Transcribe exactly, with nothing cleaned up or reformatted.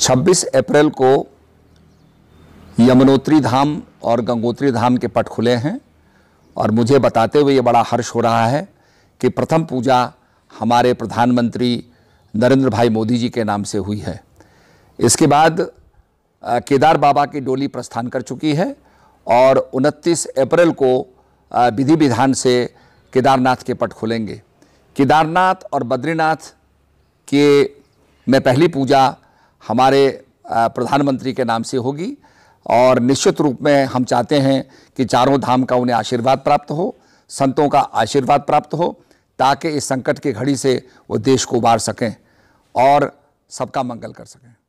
छब्बीस अप्रैल को यमुनोत्री धाम और गंगोत्री धाम के पट खुले हैं और मुझे बताते हुए ये बड़ा हर्ष हो रहा है कि प्रथम पूजा हमारे प्रधानमंत्री नरेंद्र भाई मोदी जी के नाम से हुई है। इसके बाद केदार बाबा की डोली प्रस्थान कर चुकी है और उनतीस अप्रैल को विधि विधान से केदारनाथ के पट खुलेंगे। केदारनाथ और बद्रीनाथ के में पहली पूजा हमारे प्रधानमंत्री के नाम से होगी और निश्चित रूप में हम चाहते हैं कि चारों धाम का उन्हें आशीर्वाद प्राप्त हो, संतों का आशीर्वाद प्राप्त हो, ताकि इस संकट की घड़ी से वो देश को उबार सकें और सबका मंगल कर सकें।